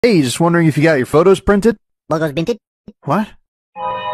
Hey, just wondering if you got your photos printed? Bogos Binted? What?